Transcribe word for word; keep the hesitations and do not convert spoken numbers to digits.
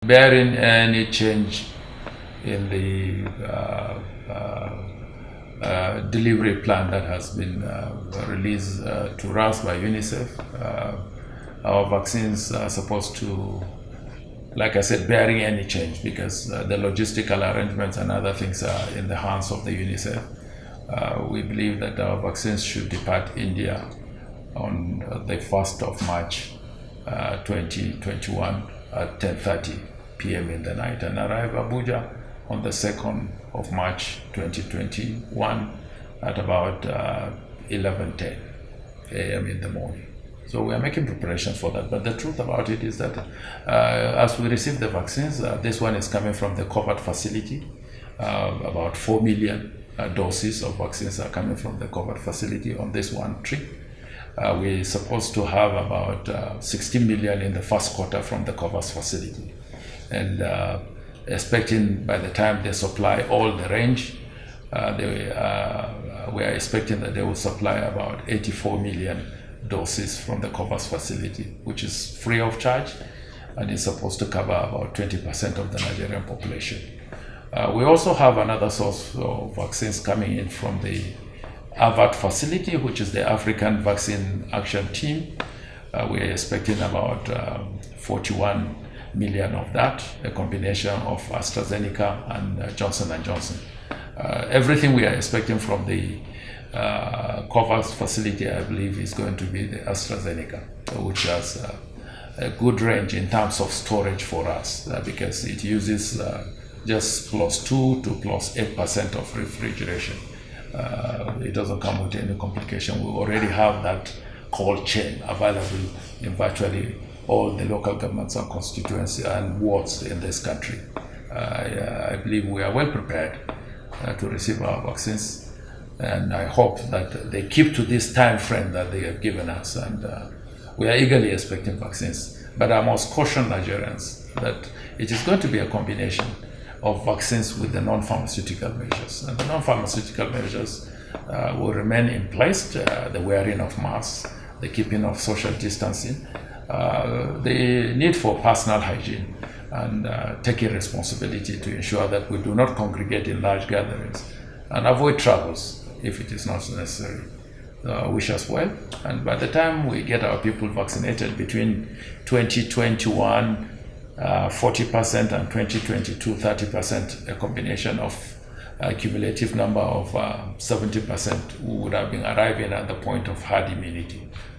Barring any change in the uh, uh, uh, delivery plan that has been uh, released uh, to us by UNICEF, uh, our vaccines are supposed to, like I said, barring any change, because uh, the logistical arrangements and other things are in the hands of the UNICEF. Uh, we believe that our vaccines should depart India on uh, the first of March uh, twenty twenty-one at ten thirty p m in the night and arrive Abuja on the second of March twenty twenty-one at about uh, eleven ten a m in the morning. So we are making preparations for that. But the truth about it is that uh, as we receive the vaccines, uh, this one is coming from the COVAX facility. Uh, about four million uh, doses of vaccines are coming from the COVAX facility on this one trip. Uh, we're supposed to have about uh, sixteen million in the first quarter from the COVAX facility. And uh, expecting by the time they supply all the range, uh, they, uh, we are expecting that they will supply about eighty-four million doses from the COVAX facility, which is free of charge and is supposed to cover about twenty percent of the Nigerian population. Uh, we also have another source of vaccines coming in from the A V A T facility, which is the African Vaccine Action Team. Uh, we are expecting about um, forty-one million of that, a combination of Astrazeneca and uh, Johnson and Johnson. Uh, everything we are expecting from the uh, COVAX facility, I believe, is going to be the Astrazeneca, which has uh, a good range in terms of storage for us, uh, because it uses uh, just plus two to plus eight percent of refrigeration. Uh, it doesn't come with any complication. We already have that cold chain available in virtually all the local governments and constituencies and wards in this country. Uh, I, I believe we are well prepared uh, to receive our vaccines, and I hope that they keep to this time frame that they have given us, and uh, we are eagerly expecting vaccines. But I must caution Nigerians that it is going to be a combination of vaccines with the non-pharmaceutical measures. And the non-pharmaceutical measures uh, will remain in place, uh, the wearing of masks, the keeping of social distancing, uh, the need for personal hygiene, and uh, taking responsibility to ensure that we do not congregate in large gatherings and avoid travels if it is not necessary. Uh, wish us well, and by the time we get our people vaccinated between twenty twenty-one, Uh, forty percent and twenty twenty-two, thirty percent, a combination of a cumulative number of uh, seventy percent, who would have been arriving at the point of herd immunity.